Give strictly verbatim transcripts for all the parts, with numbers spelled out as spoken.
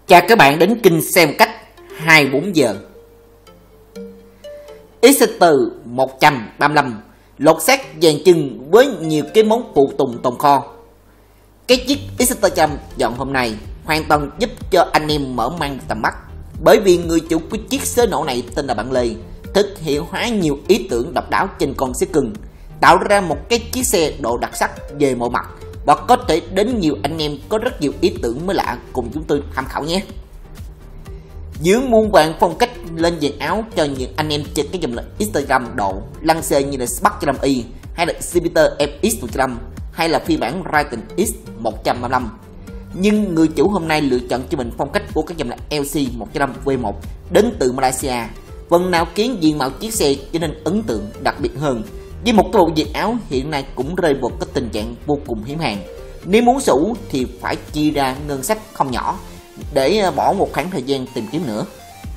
Chào các bạn đến kênh xem cách hai mươi bốn giờ. Exeter một trăm ba mươi lăm lột xác dàn chân với nhiều cái món phụ tùng tồn kho. Cái chiếc Exeter một trăm dọn hôm nay hoàn toàn giúp cho anh em mở mang tầm mắt, bởi vì người chủ của chiếc xế nổ này tên là bạn Lê thực hiện hóa nhiều ý tưởng độc đáo trên con xế cưng, tạo ra một cái chiếc xe độ đặc sắc về mọi mặt, và có thể đến nhiều anh em có rất nhiều ý tưởng mới lạ cùng chúng tôi tham khảo nhé. Dưỡng muôn vàng phong cách lên dàn áo cho những anh em trên cái dòng là Instagram độ lăng xê như là Spark một trăm i hay là Jupiter ép ích một trăm hay là phiên bản Raiden X một trăm ba mươi lăm. Nhưng người chủ hôm nay lựa chọn cho mình phong cách của các dòng là lờ xê một trăm V một đến từ Malaysia, phần nào khiến diện mạo chiếc xe trở nên ấn tượng đặc biệt hơn, với một cái bộ dàn áo hiện nay cũng rơi vào cái tình trạng vô cùng hiếm hàng. Nếu muốn sủ thì phải chia ra ngân sách không nhỏ để bỏ một khoảng thời gian tìm kiếm nữa.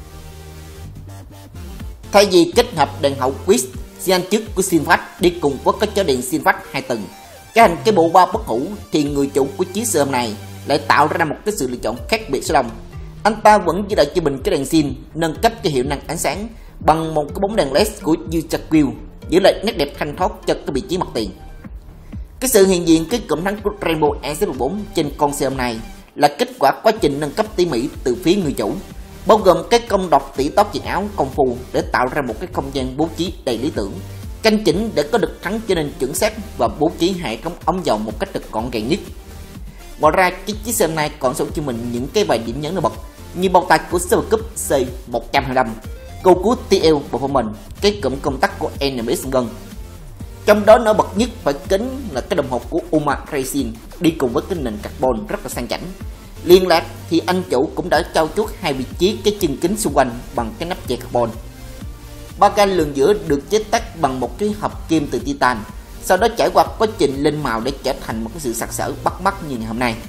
Thay vì kết hợp đèn hậu Quiz Sian trước của Sinfast đi cùng với cái chó điện Sinfast hai tầng trở thành cái bộ ba bất hủ, thì người chủ của chiếc xe hôm này lại tạo ra một cái sự lựa chọn khác biệt số đông. Anh ta vẫn chỉ đợi cho mình cái đèn Sin nâng cấp cái hiệu năng ánh sáng bằng một cái bóng đèn led của Uchaquil, giữ lại nét đẹp thanh thoát cho cái vị trí mặt tiền. Cái sự hiện diện cái cụm thắng của Rainbow e xê bốn trên con xe hôm nay là kết quả quá trình nâng cấp tỉ mỉ từ phía người chủ, bao gồm cái công đọc tỉ tóc dàn áo công phu để tạo ra một cái không gian bố trí đầy lý tưởng, canh chỉnh để có được thắng trở nên chuẩn xác và bố trí hệ thống ống dầu một cách được gọn gàng nhất. Ngoài ra, cái chiếc xe này còn sở cho mình những cái vài điểm nhấn nổi bật như bao tay của Super Cup C một trăm hai mươi lăm, cầu cú tê lờ Performance, cái cụm công tắc của en em ét Gun. Trong đó nổi bật nhất phải kính là cái đồng hồ của Uma Racing đi cùng với cái nền carbon rất là sang chảnh. Liên lạc thì anh chủ cũng đã trau chuốt hai vị trí cái chân kính xung quanh bằng cái nắp che carbon. Ba can lường giữa được chế tác bằng một cái hợp kim từ titan, sau đó trải qua quá trình lên màu để trở thành một cái sự sặc sỡ bắt mắt như ngày hôm nay.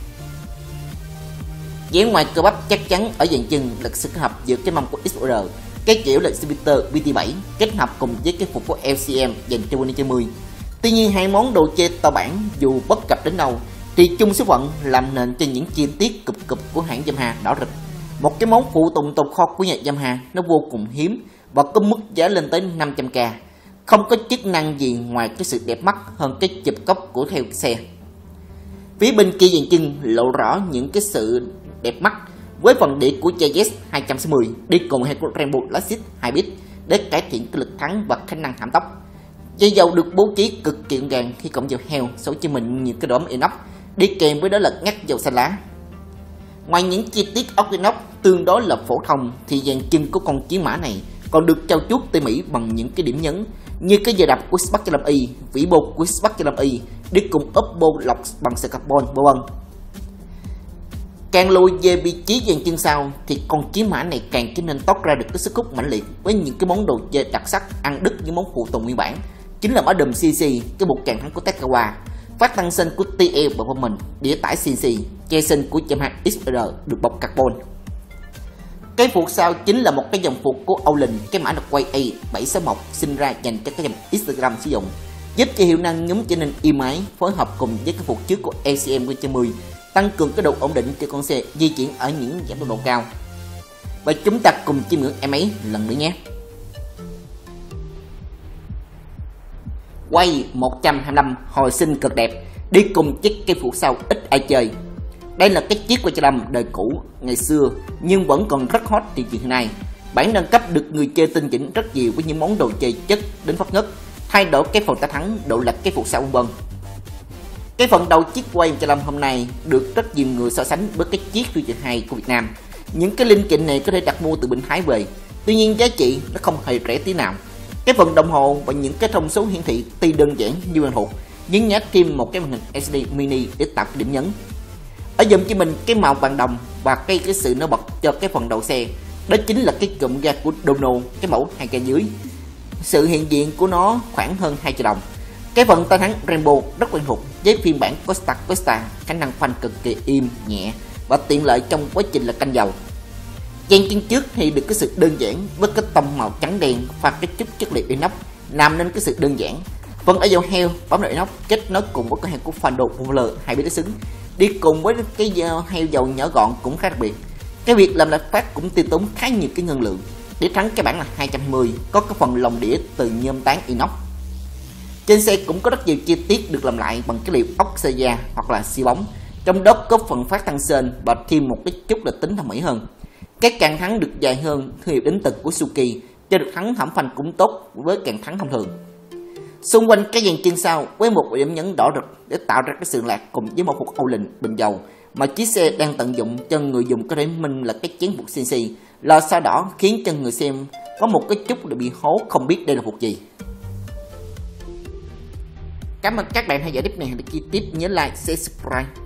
Dáng ngoài cơ bắp chắc chắn ở dàn chân là sự kết hợp giữa cái mâm của ích rờ, cái kiểu là Jupiter vê tê bảy kết hợp cùng với cái phục của lờ xê em dành cho Winnie chín mươi. Tuy nhiên hai món đồ chơi to bản dù bất cập đến đâu thì chung số phận làm nền cho những chi tiết cụp cụp của hãng Yamaha đỏ rực. Một cái món phụ tùng tồn kho của nhà Yamaha nó vô cùng hiếm và có mức giá lên tới năm trăm k, không có chức năng gì ngoài cái sự đẹp mắt hơn cái chụp cốc của theo xe. Phía bên kia dàn chân lộ rõ những cái sự đẹp mắt với phần đĩa của gi ét hai trăm sáu mươi đi cùng hay của Rainbow Lasit hai bit để cải thiện cái lực thắng và khả năng hãm tốc. Dây dầu được bố trí cực kỳ gọn gàng khi cộng dầu heo số cho mình nhiều cái đốm inox đi kèm với đó là ngắt dầu xanh lá. Ngoài những chi tiết ốc inox tương đối là phổ thông thì dàn chân của con chiến mã này còn được trau chuốt tỉ mỉ bằng những cái điểm nhấn như cái giờ đập của Spark một trăm i, vĩ bô của Spark một trăm i đi cùng ốp bô lọc bằng sợi carbon vân vân. Càng lùi về vị trí dàn chân sau thì con chiến mã này càng trở nên toát ra được cái sức hút mãnh liệt với những cái món đồ chơi đặc sắc ăn đứt những món phụ tùng nguyên bản, chính là mã đùm xê xê, cái bộ càng thắng của Takawa, phát tăng sinh của tê lờ Performance, đĩa tải xê xê, che sinh của Yamaha ích rờ được bọc carbon. Cái phụ sau chính là một cái dòng phụ của Olin, cái mã được quay A bảy sáu một sinh ra dành cho cái dòng Instagram sử dụng, giúp cho hiệu năng nhúng trở nên êm ái, phối hợp cùng với cái phụ trước của lờ xê em chín mươi, tăng cường cái độ ổn định cho con xe di chuyển ở những giảm tốc độ cao. Và chúng ta cùng chiêm ngưỡng em ấy lần nữa nhé. Quay một trăm hai mươi lăm hồi sinh cực đẹp đi cùng chiếc cây phụ sau ít ai chơi. Đây là cái chiếc quay trăm đời cũ ngày xưa nhưng vẫn còn rất hot thị trường hiện nay. Bản nâng cấp được người chơi tinh chỉnh rất nhiều với những món đồ chơi chất đến phát ngất, thay đổi cái phần tá thắng, độ lệch cái phụ sau vân vân. Cái phần đầu chiếc quay một trăm hôm nay được rất nhiều người so sánh với cái chiếc Future hai của Việt Nam. Những cái linh kiện này có thể đặt mua từ bên Thái về, tuy nhiên giá trị nó không hề rẻ tí nào. Cái phần đồng hồ và những cái thông số hiển thị tuy đơn giản như quen thuộc, nhưng nhét thêm một cái màn hình ét đê mini để tạo điểm nhấn. Ở dùm cho mình cái màu vàng đồng và cái cái sự nổi bật cho cái phần đầu xe, đó chính là cái cụm ga của Dono, cái mẫu hai k dưới. Sự hiện diện của nó khoảng hơn hai triệu đồng. Cái phần tay thắng Rainbow rất quen thuộc với phiên bản Costa Costa, khả năng phanh cực kỳ êm nhẹ và tiện lợi trong quá trình là canh dầu. Dàn chân trước thì được cái sự đơn giản với cái tông màu trắng đen pha cái chút chất liệu inox làm nên cái sự đơn giản. Phần ở dầu heo bấm lại inox kết nối cùng với cái heo của Fando Polar hai bit xứng đi cùng với cái heo dầu nhỏ gọn cũng khá đặc biệt. Cái việc làm lại phát cũng tiêu tốn khá nhiều cái ngân lượng. Đĩa trắng cái bản là hai trăm hai mươi, có cái phần lồng đĩa từ nhôm tán inox. Trên xe cũng có rất nhiều chi tiết được làm lại bằng cái liệu ốc xe da hoặc là xi bóng, trong đó có phần phát tăng sên và thêm một cái chút là tính thẩm mỹ hơn. Các càng thắng được dài hơn, thương hiệu đến từ của Suzuki, cho được thắng thẩm phanh cũng tốt với càng thắng thông thường. Xung quanh cái dàn chân sau với một điểm nhấn đỏ rực để tạo ra cái sự lạc cùng với một hộp Olin bình dầu mà chiếc xe đang tận dụng cho người dùng có thể minh là cái chén bột xê en xê. Lò xo đỏ khiến cho người xem có một cái chút là bị hố không biết đây là hộp gì. Cảm ơn các bạn theo dõi clip này, hãy chi tiết nhớ like, share, subscribe.